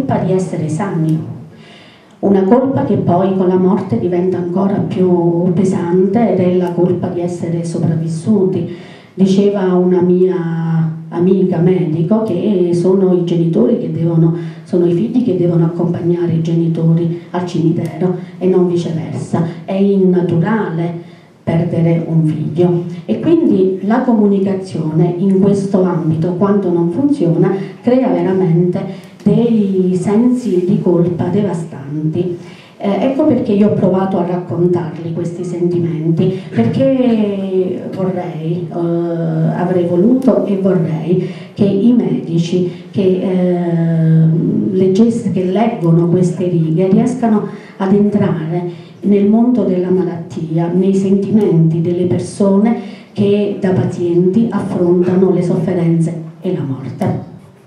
colpa di essere sani, una colpa che poi con la morte diventa ancora più pesante ed è la colpa di essere sopravvissuti. Diceva una mia amica medico che sono i genitori che sono i figli che devono accompagnare i genitori al cimitero e non viceversa. È innaturale perdere un figlio e quindi la comunicazione in questo ambito, quando non funziona, crea veramente dei sensi di colpa devastanti. Ecco perché io ho provato a raccontarli questi sentimenti, perché avrei voluto e vorrei che i medici che leggono queste righe riescano ad entrare nel mondo della malattia, nei sentimenti delle persone che da pazienti affrontano le sofferenze e la morte.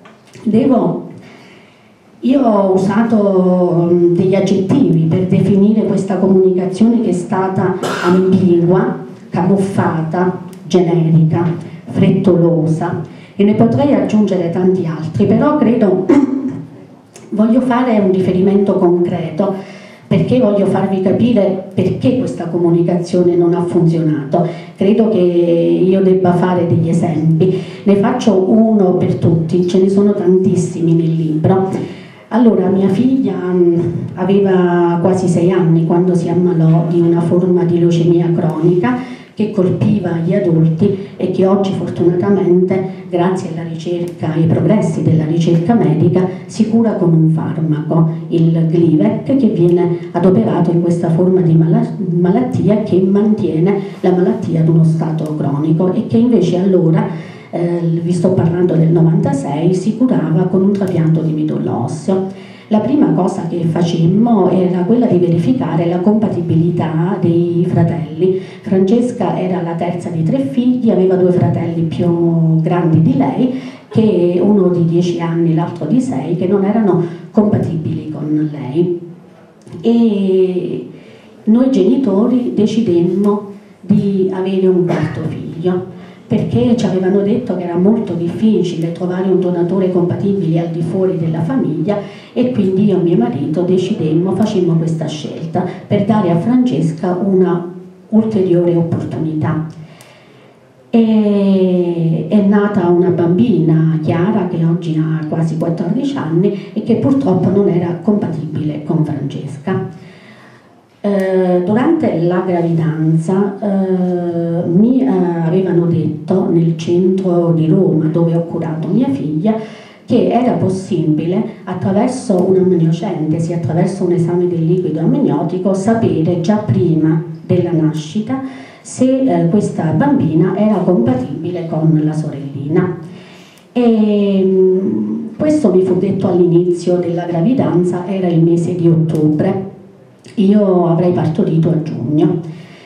Io ho usato degli aggettivi per definire questa comunicazione che è stata ambigua, camuffata, generica, frettolosa, e ne potrei aggiungere tanti altri, però voglio fare un riferimento concreto, perché voglio farvi capire perché questa comunicazione non ha funzionato. Credo che io debba fare degli esempi, ne faccio uno per tutti, ce ne sono tantissimi nel libro. Allora, mia figlia aveva quasi 6 anni quando si ammalò di una forma di leucemia cronica che colpiva gli adulti e che oggi fortunatamente, grazie alla ricerca, ai progressi della ricerca medica, si cura con un farmaco, il Glivec, che viene adoperato in questa forma di malattia che mantiene la malattia ad uno stato cronico e che invece allora, vi sto parlando del 96, si curava con un trapianto di midollo osseo. La prima cosa che facemmo era quella di verificare la compatibilità dei fratelli. Francesca era la terza di 3 figli, aveva 2 fratelli più grandi di lei, che uno di 10 anni, l'altro di 6, che non erano compatibili con lei. E noi genitori decidemmo di avere un quarto figlio, perché ci avevano detto che era molto difficile trovare un donatore compatibile al di fuori della famiglia, e quindi io e mio marito facemmo questa scelta per dare a Francesca una ulteriore opportunità. E è nata una bambina, Chiara, che oggi ha quasi 14 anni e che purtroppo non era compatibile con Francesca. Durante la gravidanza mi avevano detto nel centro di Roma dove ho curato mia figlia che era possibile, attraverso un'amniocentesi, attraverso un esame del liquido amniotico, sapere già prima della nascita se questa bambina era compatibile con la sorellina. E questo mi fu detto all'inizio della gravidanza, era il mese di ottobre. Io avrei partorito a giugno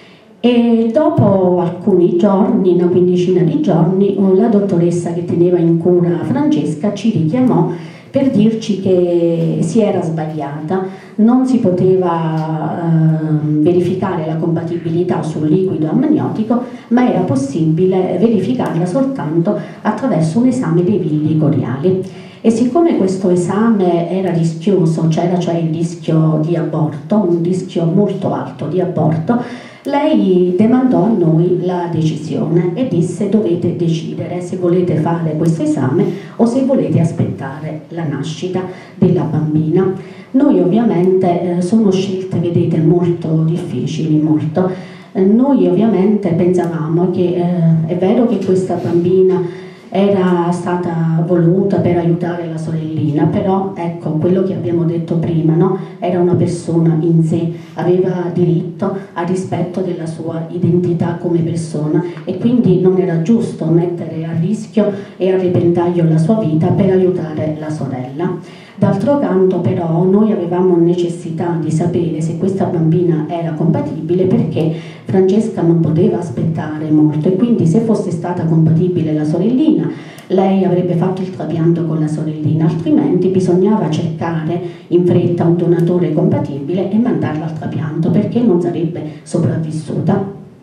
e dopo alcuni giorni, una quindicina di giorni, la dottoressa che teneva in cura Francesca ci richiamò per dirci che si era sbagliata, non si poteva verificare la compatibilità sul liquido amniotico, ma era possibile verificarla soltanto attraverso un esame dei villi coriali. E siccome questo esame era rischioso, c'era cioè il rischio di aborto, un rischio molto alto di aborto, lei demandò a noi la decisione e disse: dovete decidere se volete fare questo esame o se volete aspettare la nascita della bambina. Noi ovviamente sono scelte, vedete, molto difficili, molto. Noi ovviamente pensavamo che è vero che questa bambina era stata voluta per aiutare la sorellina, però ecco quello che abbiamo detto prima, no? Era una persona in sé, aveva diritto al rispetto della sua identità come persona e quindi non era giusto mettere a rischio e a repentaglio la sua vita per aiutare la sorella. D'altro canto però noi avevamo necessità di sapere se questa bambina era compatibile, perché Francesca non poteva aspettare molto e quindi se fosse stata compatibile la sorellina lei avrebbe fatto il trapianto con la sorellina, altrimenti bisognava cercare in fretta un donatore compatibile e mandarla al trapianto perché non sarebbe sopravvissuta.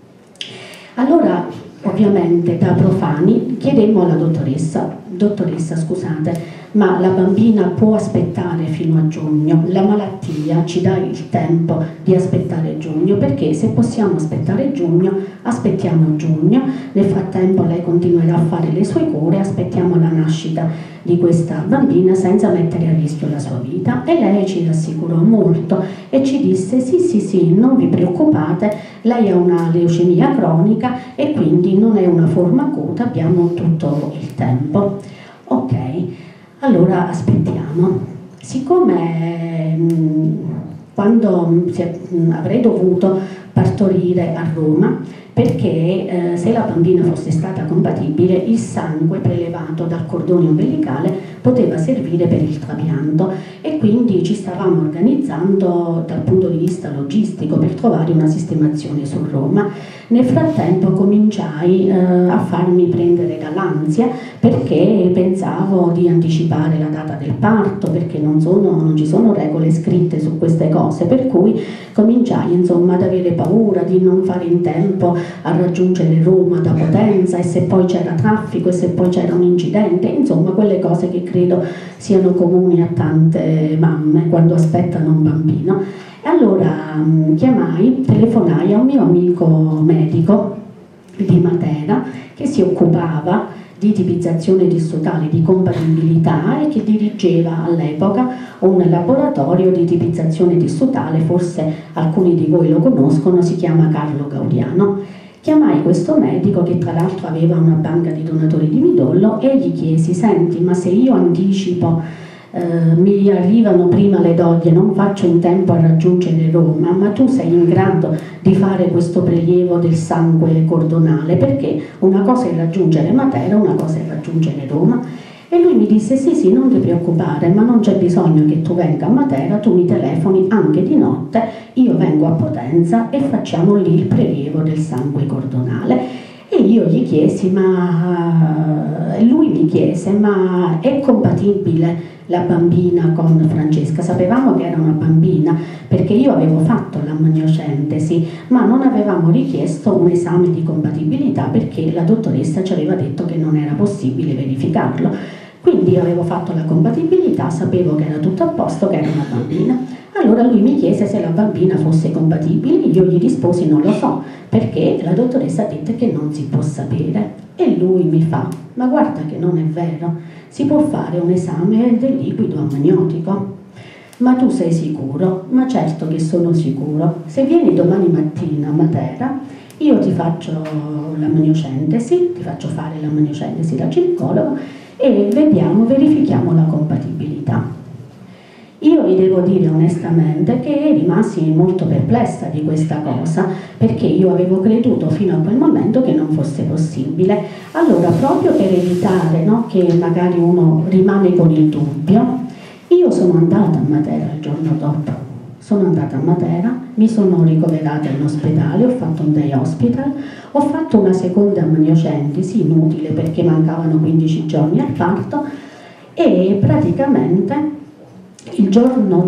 Allora ovviamente da profani chiedemmo alla dottoressa, scusate, ma la bambina può aspettare fino a giugno, la malattia ci dà il tempo di aspettare giugno, perché se possiamo aspettare giugno, aspettiamo giugno, nel frattempo lei continuerà a fare le sue cure, aspettiamo la nascita di questa bambina senza mettere a rischio la sua vita. E lei ci rassicurò molto e ci disse sì, non vi preoccupate, lei ha una leucemia cronica e quindi non è una forma acuta, abbiamo tutto il tempo. Ok. Allora aspettiamo. Siccome quando avrei dovuto partorire a Roma, perché se la bambina fosse stata compatibile, il sangue prelevato dal cordone ombelicale poteva servire per il trapianto, e quindi ci stavamo organizzando dal punto di vista logistico per trovare una sistemazione su Roma. Nel frattempo cominciai a farmi prendere dall'ansia, perché pensavo di anticipare la data del parto, perché non ci sono regole scritte su queste cose, per cui cominciai insomma ad avere paura di non fare in tempo a raggiungere Roma da Potenza, e se poi c'era traffico, e se poi c'era un incidente, insomma quelle cose che credo siano comuni a tante mamme quando aspettano un bambino. E allora telefonai a un mio amico medico di Matera che si occupava di tipizzazione tissutale, di compatibilità, e che dirigeva all'epoca un laboratorio di tipizzazione tissutale, forse alcuni di voi lo conoscono, si chiama Carlo Gaudiano. Chiamai questo medico, che tra l'altro aveva una banca di donatori di midollo, e gli chiesi: senti, ma se io anticipo, mi arrivano prima le doglie, non faccio in tempo a raggiungere Roma, ma tu sei in grado di fare questo prelievo del sangue cordonale? Perché una cosa è raggiungere Matera, una cosa è raggiungere Roma. E lui mi disse: sì, non ti preoccupare, ma non c'è bisogno che tu venga a Matera, tu mi telefoni anche di notte, io vengo a Potenza e facciamo lì il prelievo del sangue cordonale. E io gli chiesi, lui mi chiese: ma è compatibile la bambina con Francesca? Sapevamo che era una bambina, perché io avevo fatto l'amniocentesi, ma non avevamo richiesto un esame di compatibilità, perché la dottoressa ci aveva detto che non era possibile verificarlo. Quindi avevo fatto la compatibilità, sapevo che era tutto a posto, che era una bambina. Allora lui mi chiese se la bambina fosse compatibile, io gli risposi: non lo so, perché la dottoressa ha detto che non si può sapere. E lui mi fa: ma guarda che non è vero, si può fare un esame del liquido amniotico. Ma tu sei sicuro? Ma certo che sono sicuro. Se vieni domani mattina a Matera, io ti faccio l'amniocentesi, ti faccio fare l'amniocentesi da ginecologo e verifichiamo la compatibilità. Io vi devo dire onestamente che rimasi molto perplessa di questa cosa, perché io avevo creduto fino a quel momento che non fosse possibile. Allora, proprio per evitare, no, che magari uno rimane con il dubbio, io sono andata a Matera il giorno dopo. Sono andata a Matera, mi sono ricoverata in ospedale, ho fatto un day hospital, ho fatto una seconda amniocentesi, inutile perché mancavano 15 giorni al parto, e praticamente il giorno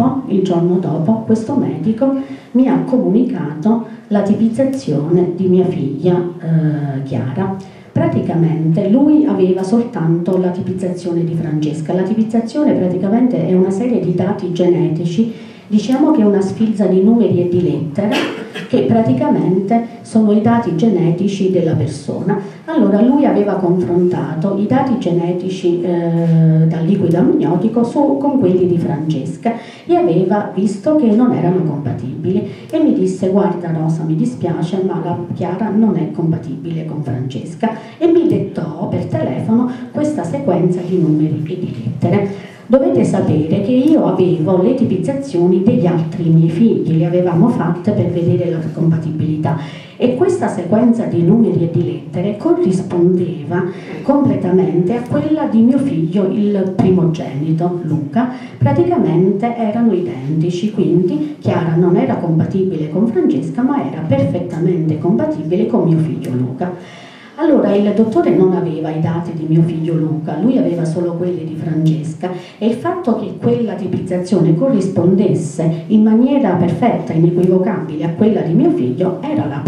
dopo questo medico mi ha comunicato la tipizzazione di mia figlia Chiara. Praticamente lui aveva soltanto la tipizzazione di Francesca. La tipizzazione praticamente è una serie di dati genetici, diciamo che è una sfilza di numeri e di lettere, che praticamente sono i dati genetici della persona. Allora lui aveva confrontato i dati genetici dal liquido amniotico con quelli di Francesca e aveva visto che non erano compatibili, e mi disse: guarda Rosa, mi dispiace, ma la Chiara non è compatibile con Francesca, e mi dettò per telefono questa sequenza di numeri e di lettere. Dovete sapere che io avevo le tipizzazioni degli altri miei figli, le avevamo fatte per vedere la compatibilità, e questa sequenza di numeri e di lettere corrispondeva completamente a quella di mio figlio, il primogenito Luca. Praticamente erano identici, quindi Chiara non era compatibile con Francesca, ma era perfettamente compatibile con mio figlio Luca. Allora il dottore non aveva i dati di mio figlio Luca, lui aveva solo quelli di Francesca, e il fatto che quella tipizzazione corrispondesse in maniera perfetta, inequivocabile a quella di mio figlio era la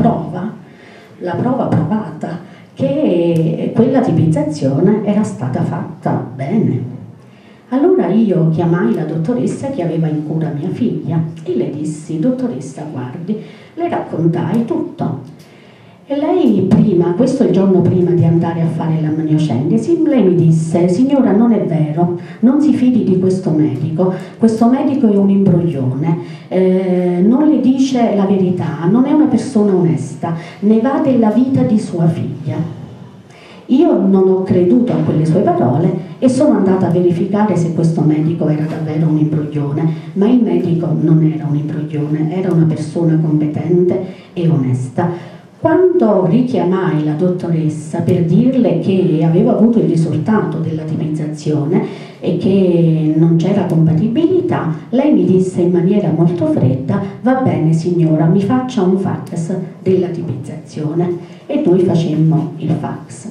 prova provata che quella tipizzazione era stata fatta bene. Allora io chiamai la dottoressa che aveva in cura mia figlia e le dissi: dottoressa, guardi, le raccontai tutto. E lei prima, questo il giorno prima di andare a fare l'amniocentesi, lei mi disse: signora, non è vero, non si fidi di questo medico è un imbroglione, non le dice la verità, non è una persona onesta, ne va della vita di sua figlia. Io non ho creduto a quelle sue parole e sono andata a verificare se questo medico era davvero un imbroglione, ma il medico non era un imbroglione, era una persona competente e onesta. Quando richiamai la dottoressa per dirle che avevo avuto il risultato della tipizzazione e che non c'era compatibilità, lei mi disse in maniera molto fredda: va bene signora, mi faccia un fax della tipizzazione. E noi facemmo il fax.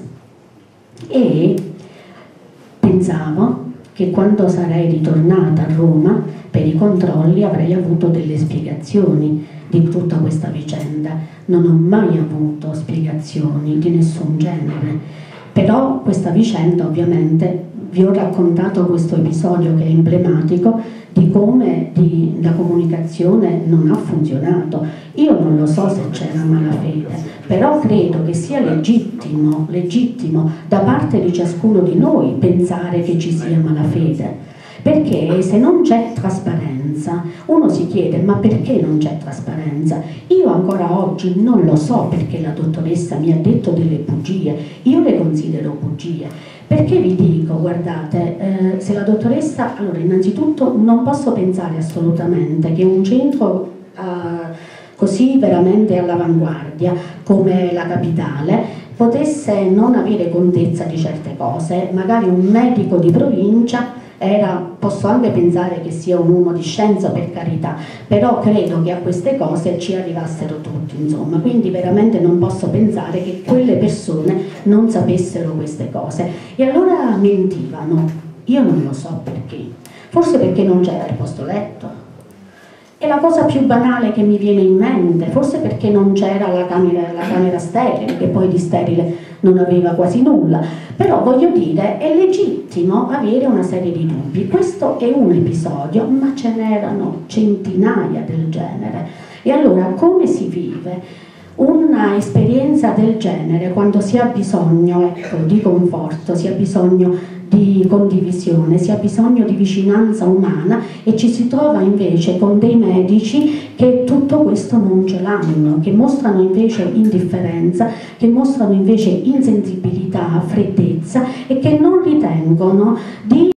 E pensavo che quando sarei ritornata a Roma per i controlli avrei avuto delle spiegazioni di tutta questa vicenda. Non ho mai avuto spiegazioni di nessun genere, però questa vicenda, ovviamente, vi ho raccontato questo episodio che è emblematico di come la comunicazione non ha funzionato. Io non lo so se c'era malafede, però credo che sia legittimo da parte di ciascuno di noi pensare che ci sia malafede. Perché se non c'è trasparenza, uno si chiede: ma perché non c'è trasparenza? Io ancora oggi non lo so perché la dottoressa mi ha detto delle bugie, io le considero bugie. Perché vi dico, guardate, se la dottoressa, allora innanzitutto non posso pensare assolutamente che un centro così veramente all'avanguardia come la Capitale potesse non avere contezza di certe cose. Magari un medico di provincia posso anche pensare che sia un uomo di scienza, per carità, però credo che a queste cose ci arrivassero tutti, insomma, quindi veramente non posso pensare che quelle persone non sapessero queste cose. E allora mentivano, io non lo so perché, forse perché non c'era il posto letto. È la cosa più banale che mi viene in mente, forse perché non c'era la camera sterile, che poi di sterile non aveva quasi nulla. Però voglio dire, è legittimo avere una serie di dubbi. Questo è un episodio, ma ce n'erano centinaia del genere. E allora come si vive una esperienza del genere quando si ha bisogno, ecco, di conforto, si ha bisogno di condivisione, si ha bisogno di vicinanza umana, e ci si trova invece con dei medici che tutto questo non ce l'hanno, che mostrano invece indifferenza, che mostrano invece insensibilità, freddezza, e che non ritengono di